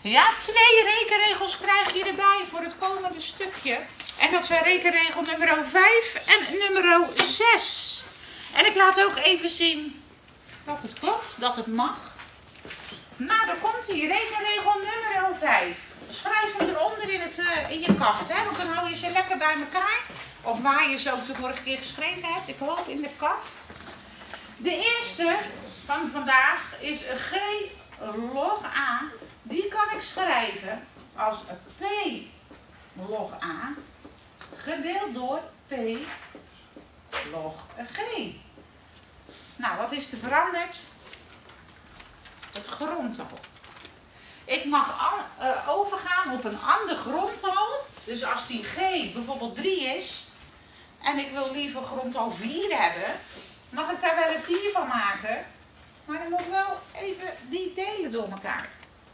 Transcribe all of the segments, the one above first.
Ja, 2 rekenregels krijg je erbij voor het komende stukje. En dat zijn rekenregel nummer 5 en nummer 6. En ik laat ook even zien dat het klopt, dat het mag. Nou, dan komt hier rekenregel nummer 5. Schrijf hem eronder in je kaft, hè? Want dan hou je ze lekker bij elkaar. Of waar je ze ook de vorige keer geschreven hebt. Ik hoop in de kaft. De eerste van vandaag is G log A. Die kan ik schrijven als P log A gedeeld door P log G. Nou, wat is er veranderd? Het grondtal. Ik mag overgaan op een ander grondtal. Dus als die G bijvoorbeeld 3 is en ik wil liever grondtal 4 hebben, mag ik daar wel een 4 van maken. Maar dan moet ik wel even die delen door elkaar.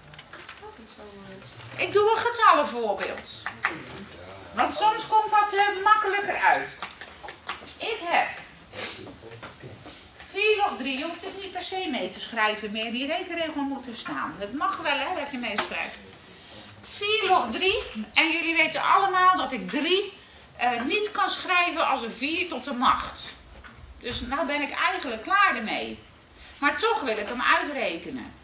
Ik doe een getallenvoorbeeld. Want soms komt dat makkelijker uit. Ik heb 4 log 3, je hoeft het niet per se mee te schrijven meer. Die rekenregel moet er staan. Dat mag wel, hè, dat je meeschrijft. 4 log 3. En jullie weten allemaal dat ik 3 niet kan schrijven als een 4 tot de macht. Dus nou ben ik eigenlijk klaar ermee. Maar toch wil ik hem uitrekenen.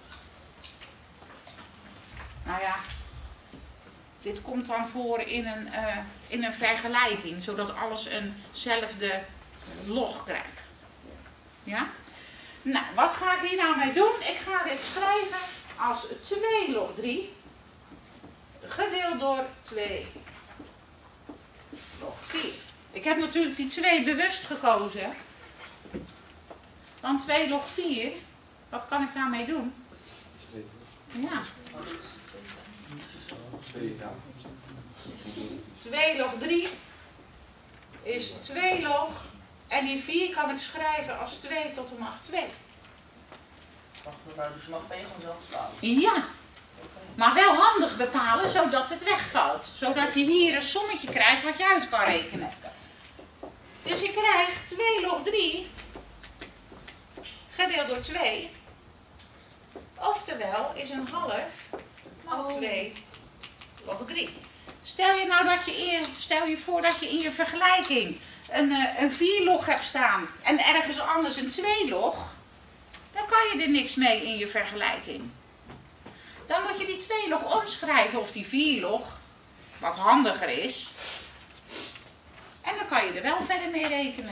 Nou ja, dit komt dan voor in een vergelijking, zodat alles eenzelfde log krijgt. Ja? Nou, wat ga ik hier nou mee doen? Ik ga dit schrijven als 2 log 3 gedeeld door 2 log 4. Ik heb natuurlijk die 2 bewust gekozen. Want 2 log 4, wat kan ik daarmee doen? Ja. 2 log 3 is 2 log. En die 4 kan ik schrijven als 2 tot de macht 2. Dus je mag P gewoon zelf staan. Ja. Maar wel handig bepalen zodat het wegvalt. Zodat je hier een sommetje krijgt wat je uit kan rekenen. Dus ik krijg 2 log 3 gedeeld door 2. Oftewel is een half maal 2 log 3. Stel je voor dat je in je vergelijking een 4 log hebt staan en ergens anders een 2 log. Dan kan je er niks mee in je vergelijking. Dan moet je die 2 log omschrijven of die 4 log, wat handiger is. En dan kan je er wel verder mee rekenen.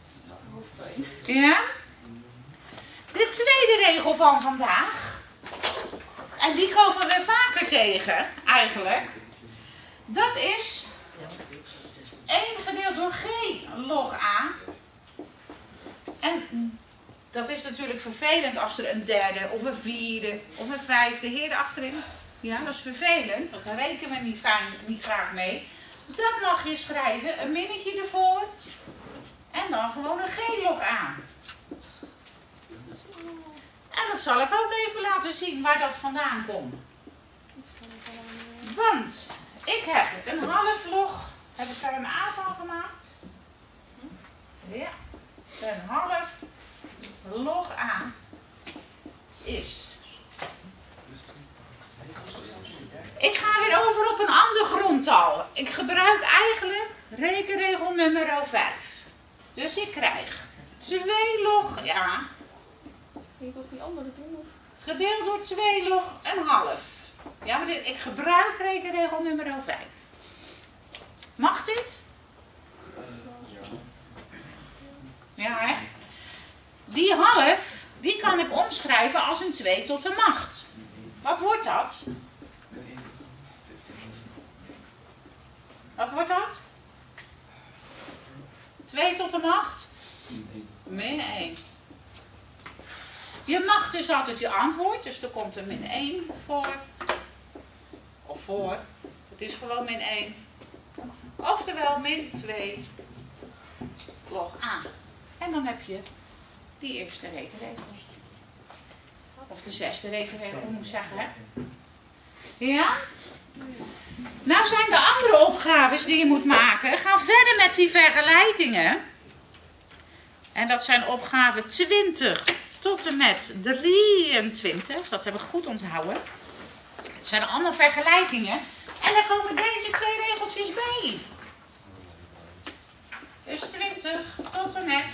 Ja? De tweede regel van vandaag, en die komen we vaker tegen eigenlijk, dat is 1 gedeeld door G log A. En dat is natuurlijk vervelend als er een derde of een vierde of een vijfde heer achterin. Ja, dat is vervelend, want daar rekenen we niet graag mee. Dat mag je schrijven, een minnetje ervoor en dan gewoon een G log A. En dat zal ik ook even laten zien waar dat vandaan komt. Want ik heb een half log, heb ik daar een A van gemaakt? Ja, een half log A is. Ik ga weer over op een ander grondtal. Ik gebruik eigenlijk rekenregel nummer 5. Dus ik krijg 2 log A. Heet ook die andere doen? Gedeeld door 2 log een half. Ja, maar ik gebruik rekenregel nummer 5. Mag dit? Ja, hè? Die half, die kan ik omschrijven als een 2 tot de macht. Wat wordt dat? Wat wordt dat? 2 tot de macht? Min 1. Je mag dus altijd je antwoord, dus er komt een min 1 voor. Of voor. Het is gewoon min 1. Oftewel min 2 log A. En dan heb je die eerste rekenregel. Of de zesde rekenregel, moet ik zeggen, hè? Ja? Nou zijn de andere opgaves die je moet maken. Ga verder met die vergelijkingen. En dat zijn opgaven 20 tot en met 23. Dat heb ik goed onthouden. Het zijn allemaal vergelijkingen. En daar komen deze 2 regeltjes bij. Dus 20 tot en met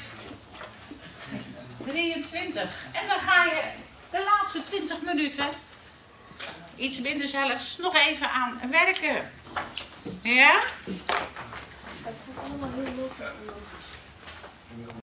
23. En dan ga je de laatste 20 minuten, iets minder zelfs, nog even aan werken. Ja? Het voelt allemaal heel logisch.